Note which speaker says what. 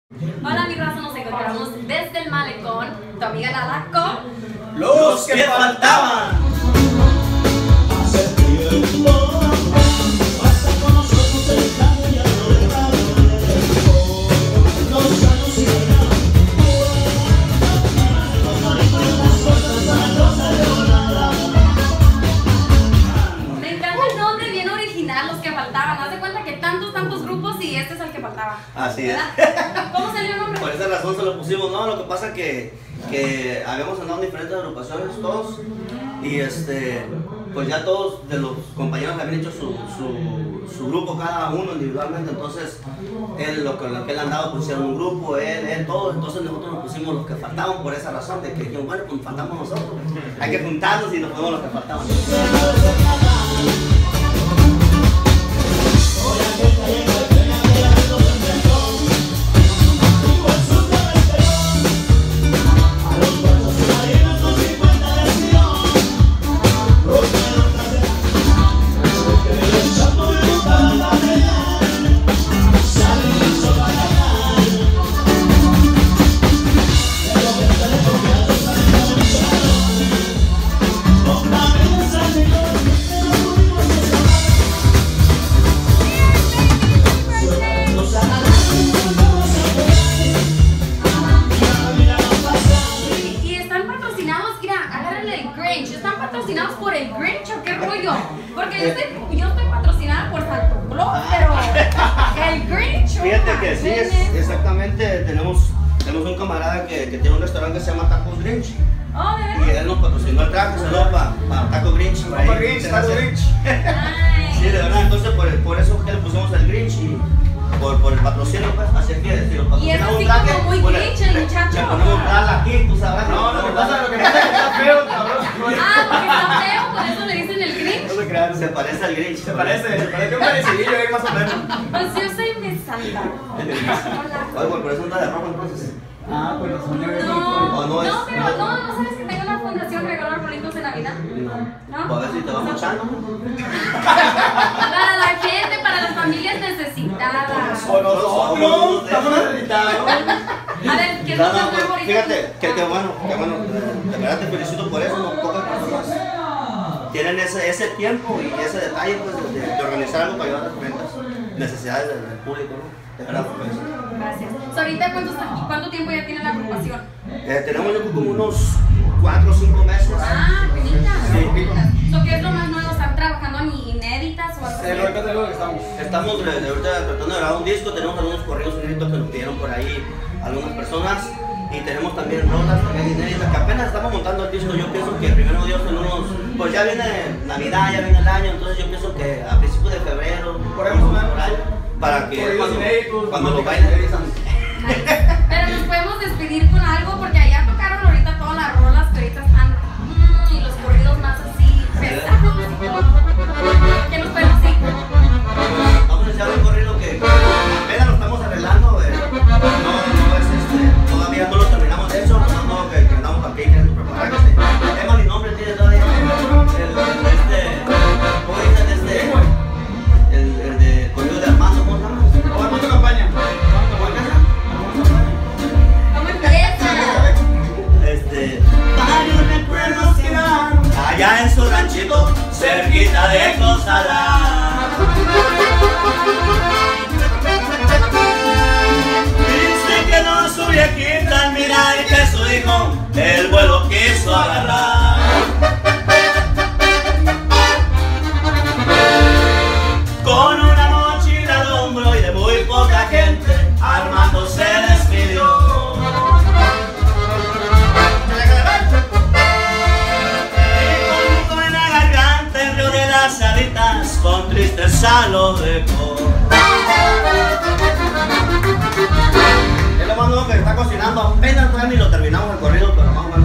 Speaker 1: Hola mi raza, nos encontramos desde el malecón, tu amiga Lala con
Speaker 2: los que faltaban.
Speaker 3: Hace tiempo pasa con nosotros el cambio y adorado los años y
Speaker 1: me encanta el nombre, bien original, los que faltaban. Haz de cuenta que tantos grupos y este es el que faltaba.
Speaker 2: Así es.
Speaker 1: ¿Cómo salió el nombre?
Speaker 2: Por esa razón se lo pusimos, no, lo que pasa que habíamos andado en diferentes agrupaciones todos y pues ya todos de los compañeros habían hecho su grupo cada uno individualmente, entonces lo que él andaba pusieron un grupo, él, todos, entonces nosotros nos pusimos los que faltaban por esa razón de que dijimos, bueno, pues faltamos nosotros, hay que juntarnos y nos ponemos los que faltaban.
Speaker 1: ¿Están patrocinados por el Grinch o qué rollo? Porque yo estoy patrocinada por Santo Claus, pero el Grinch.
Speaker 2: Fíjate que sí, exactamente. Tenemos un camarada que tiene un restaurante que se llama Tacos Grinch.
Speaker 1: Oh, ¿de verdad?
Speaker 2: Y él nos patrocinó el traje, saludos para Taco Grinch.
Speaker 4: Taco Grinch, Taco Grinch.
Speaker 2: Sí, de verdad, entonces por eso que le pusimos el Grinch y por el patrocinio, pues, así es que si lo
Speaker 1: Y es
Speaker 2: patrocinamos
Speaker 1: así
Speaker 2: un traje,
Speaker 1: como muy
Speaker 2: pues,
Speaker 1: Grinch el muchacho.
Speaker 2: le ponemos Lala aquí, tú sabes.
Speaker 4: No, lo que pasa es que está feo, cabrón.
Speaker 1: Porque está feo, por eso le dicen el Grinch.
Speaker 4: No se crean.
Speaker 2: Se parece al Grinch.
Speaker 4: Se parece un parecidillo ahí más o menos.
Speaker 1: Pues yo soy Miss Santa.
Speaker 2: Oye, pues por eso anda de rojo entonces.
Speaker 4: Ah, pues los señores.
Speaker 1: No,
Speaker 2: no es-
Speaker 1: pero no sabes que tengo una fundación regalar arbolitos de Navidad.
Speaker 2: No. Pues a ver si te vamos echando.
Speaker 1: Para la gente, para las familias necesitadas.
Speaker 4: O nosotros estamos necesitados.
Speaker 1: A ver, ¿qué es lo
Speaker 2: No,
Speaker 1: más
Speaker 2: no,
Speaker 1: nuevo ahorita?
Speaker 2: fíjate, que bueno, de verdad te felicito por eso, no pocas personas tienen ese tiempo y ese detalle pues, de organizar algo para ayudar a las diferentes necesidades del público, ¿no? De verdad, por eso.
Speaker 1: Gracias. So, ¿ahorita cuánto tiempo ya tiene la agrupación?
Speaker 2: Tenemos yo creo como unos 4 o 5 meses.
Speaker 1: Ah, penita.
Speaker 2: Sí.
Speaker 1: So, ¿qué es lo más nuevo? ¿Están trabajando en inéditas o algo así?
Speaker 4: Ahorita es lo que estamos.
Speaker 2: Estamos ahorita tratando de grabar un disco, tenemos algunos correos inéditos que nos pidieron por ahí algunas personas y tenemos también rolas también inéditas que apenas estamos montando el disco. Yo pienso que primero Dios en unos, pues ya viene Navidad, ya viene el año, entonces yo pienso que a principios de febrero,
Speaker 4: Por ahí más o menos,
Speaker 2: ahí, para que
Speaker 4: corridos inéditos,
Speaker 2: cuando lo
Speaker 4: músicas
Speaker 2: bailen.
Speaker 1: Nice. Pero nos podemos despedir con algo porque allá tocaron ahorita todas las rolas que ahorita están y los corridos más así pesados y todo. ¿Qué nos podemos decir?
Speaker 2: Vamos a echar un corrido que apenas lo estamos arreglando, no es todavía no lo terminamos de hecho, no que andamos aquí queriendo preparar tema ni nombre tiene todavía el de corrido de Armando, ¿cómo se llama?
Speaker 4: O Armando Campaña.
Speaker 1: ¿Cómo empieza?
Speaker 2: Varios recuerdos quedaron allá en su ranchito, cerquita de Cozalá. Dice que no subía quinta al mirar y que su hijo el vuelo quiso agarrar. Con una mochila al hombro y de muy poca gente, Armando se despidió. Con tristeza lo dejó. Es lo más nuevo que está cocinando, apenas todavía ni lo terminamos el corrido, pero más o menos